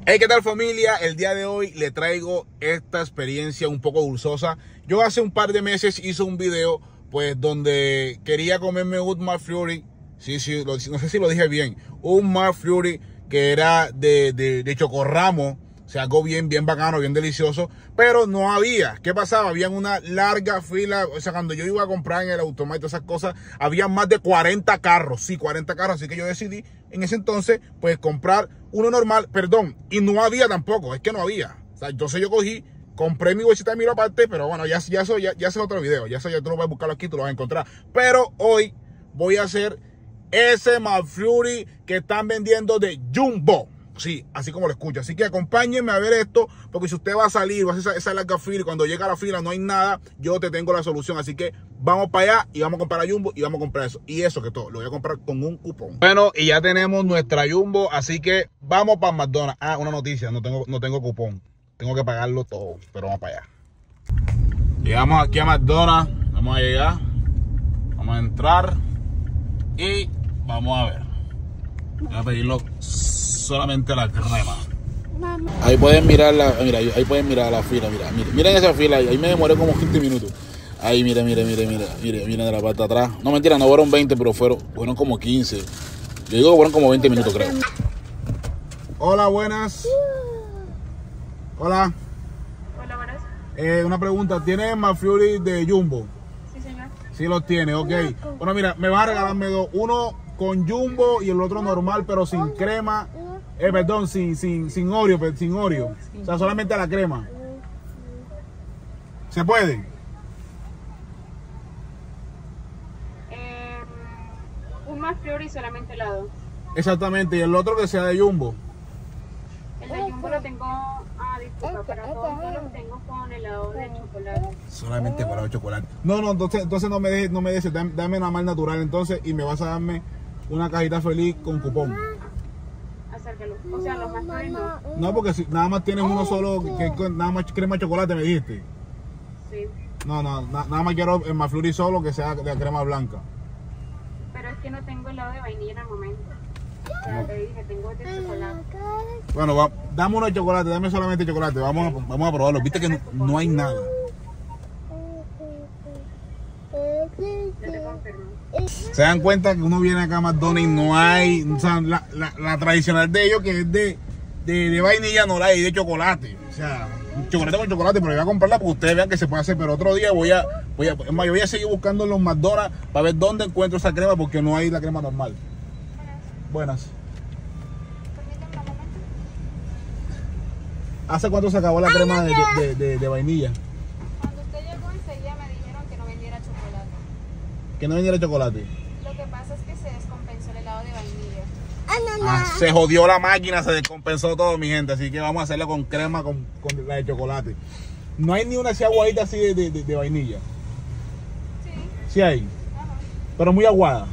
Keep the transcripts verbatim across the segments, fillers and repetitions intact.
Hey, ¿qué tal, familia? El día de hoy le traigo esta experiencia un poco dulzosa. Yo hace un par de meses hice un video pues donde quería comerme un McFlurry. Sí, sí, lo, no sé si lo dije bien. Un McFlurry que era de, de, de chocorramo. O sea, algo bien, bien bacano, bien delicioso. Pero no había. ¿Qué pasaba? Había una larga fila. O sea, cuando yo iba a comprar en el automático esas cosas, había más de cuarenta carros. Sí, cuarenta carros. Así que yo decidí en ese entonces, pues, comprar uno normal. Perdón. Y no había tampoco. Es que no había. O sea, entonces yo cogí, compré mi bolsita de miro aparte. Pero bueno, ya, ya, eso, ya, ya es otro video. Ya eso ya tú lo vas a buscarlo aquí, tú lo vas a encontrar. Pero hoy voy a hacer ese McFlurry que están vendiendo de Jumbo. Sí, así como lo escucho. Así que acompáñenme a ver esto, porque si usted va a salir, va a hacer esa, esa larga fila y cuando llega a la fila no hay nada, yo te tengo la solución. Así que vamos para allá y vamos a comprar a Jumbo y vamos a comprar eso. Y eso que todo, lo voy a comprar con un cupón. Bueno, y ya tenemos nuestra Jumbo, así que vamos para McDonald's. Ah, una noticia, no tengo, no tengo cupón. Tengo que pagarlo todo, pero vamos para allá. Llegamos aquí a McDonald's, vamos a llegar, vamos a entrar y vamos a ver. Voy a pedirlo solamente la crema. Ahí pueden mirar la, mira, ahí pueden mirar la fila, mira, miren, miren esa fila ahí, ahí me demoré como quince minutos. Ahí, mire, mire, mire, mire, mire, miren de la parte de atrás. No, mentira, no fueron veinte, pero fueron, fueron como quince. Yo digo que fueron como veinte minutos, creo. Hola, buenas. Hola. Hola, buenas. Eh, una pregunta, ¿tiene McFlurry de Jumbo? Sí, señor. Sí los tiene, ok. Bueno, mira, me vas a regalarme dos. Uno con Jumbo y el otro normal, pero sin crema. Eh, perdón, sin, sin, sin Oreo, sin Oreo. O sea, solamente la crema. ¿Se puede? Eh, un McFlurry solamente helado. Exactamente, y el otro que sea de Jumbo. El de Jumbo lo tengo, ah, disculpa, para todos los tengo con helado de chocolate. Solamente para el chocolate. No, no, entonces, entonces no me dejes, no me dejes, dame, dame una más natural entonces y me vas a darme una cajita feliz con cupón. Acércalo. O sea, los McFlurry no. No, porque si nada más tienes uno solo, que, que nada más crema de chocolate me dijiste. Sí. No, no, na, nada más quiero el McFlurry solo que sea de crema blanca. Pero es que no tengo helado de vainilla en el momento. O sea, No. te dije, tengo de chocolate. Bueno, va, dame uno de chocolate, dame solamente chocolate, vamos a, vamos a probarlo. Viste que no, no hay nada. Ya te confirmo. Se dan cuenta que uno viene acá a McDonald's y no hay, o sea, la, la, la tradicional de ellos que es de, de, de vainilla, no la hay, de chocolate. O sea, chocolate con chocolate, pero yo voy a comprarla porque ustedes vean que se puede hacer. Pero otro día voy a, voy a, es más, yo voy a seguir buscando en los McDonald's para ver dónde encuentro esa crema porque no hay la crema normal. Buenas. ¿Hace cuánto se acabó la crema de, de, de, de vainilla? Cuando usted llegó enseguida me dijeron que no vendiera chocolate. Que no vendiera chocolate. Lo que pasa es que se descompensó el helado de vainilla. Ah, se jodió la máquina, se descompensó todo, mi gente. Así que vamos a hacerlo con crema, con, con la de chocolate. No hay ni una así aguadita así de, de, de, de vainilla. Sí. Sí hay, Ajá. pero muy aguada.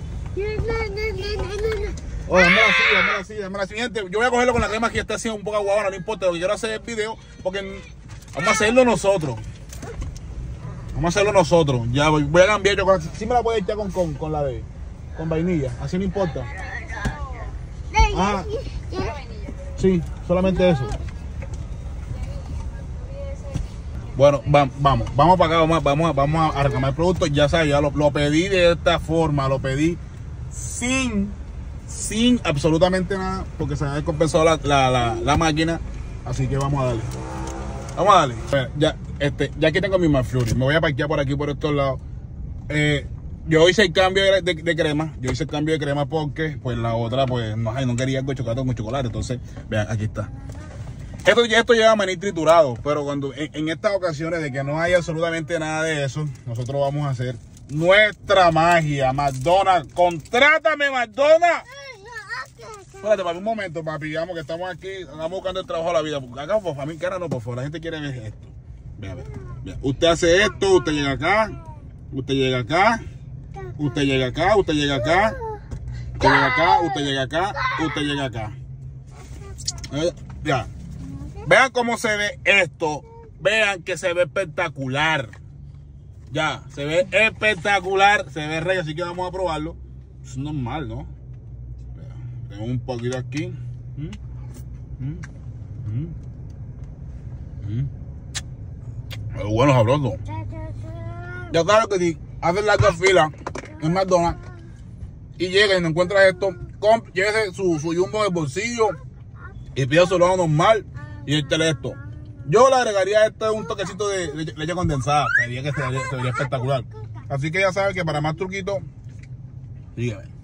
Oh, dámela así, dámela así, dámela así. Gente, yo voy a cogerlo con la crema que está haciendo un poco aguada, no importa. Lo que quiero hacer es el video porque vamos a hacerlo nosotros. Vamos a hacerlo nosotros. Ya voy, voy a cambiar chocolate. Sí me la puedo echar con, con, con la de con vainilla, así no importa. Ah, Solo vainilla. sí, solamente eso. Bueno, va, vamos, vamos para acá, vamos, vamos, vamos a reclamar el producto. Ya sabes, ya lo, lo pedí de esta forma, lo pedí sin, sin absolutamente nada, porque se me ha descompensado la, la, la, la máquina. Así que vamos a darle. Vamos a darle. Ya, este, ya aquí tengo mi McFlurry. Me voy a parquear por aquí, por estos lados. Eh, yo hice el cambio de, de, de crema. Yo hice el cambio de crema porque pues la otra pues no, no quería algo de chocolate con chocolate. Entonces, vean, aquí está. Esto, esto lleva maní triturado, pero cuando en, en estas ocasiones de que no hay absolutamente nada de eso, nosotros vamos a hacer nuestra magia. McDonald's, contrátame, McDonald's. Espérate, papi, un momento, papi, digamos que estamos aquí, estamos buscando el trabajo de la vida. Acá, por favor, mi cara no, por favor, la gente quiere ver esto. Vea, vea, vea. Usted hace esto, usted llega acá, usted llega acá, usted llega acá, usted llega acá, usted llega acá, usted llega acá, usted llega acá. Eh, ya. Vean cómo se ve esto. Vean que se ve espectacular. Ya, se ve espectacular. Se ve rey, así que vamos a probarlo. Es normal, ¿no? Tengo un poquito aquí. ¿Mm? ¿Mm? Mm. Mm. Pero bueno, sabroso. Ya sabes que si haces larga fila en McDonald's y llegas y no encuentras esto, llévese su, su jumbo en el bolsillo y pide su helado normal y échale esto. Yo le agregaría esto un toquecito de leche, leche condensada, sería que se vería, se vería espectacular. Así que ya sabes que para más truquitos, sígueme.